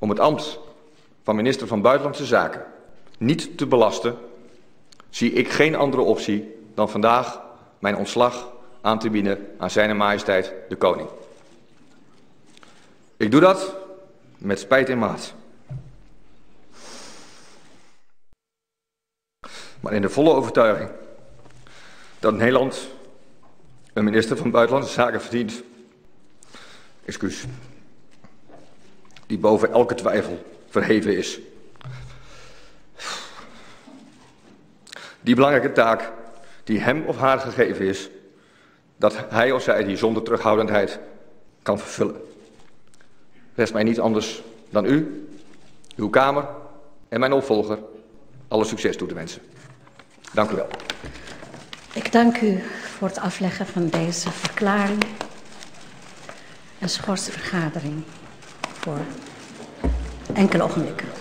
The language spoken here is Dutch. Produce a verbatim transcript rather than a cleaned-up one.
om het ambt van minister van Buitenlandse Zaken niet te belasten, zie ik geen andere optie dan vandaag mijn ontslag aan te bieden aan Zijne Majesteit de Koning. Ik doe dat met spijt in mijn hart. Maar in de volle overtuiging dat Nederland een minister van Buitenlandse Zaken verdient, excuus, die boven elke twijfel verheven is. Die belangrijke taak die hem of haar gegeven is, dat hij of zij die zonder terughoudendheid kan vervullen. Rest mij niet anders dan u, uw Kamer en mijn opvolger alle succes toe te wensen. Dank u wel. Ik dank u voor het afleggen van deze verklaring en schors de vergadering voor enkele ogenblikken.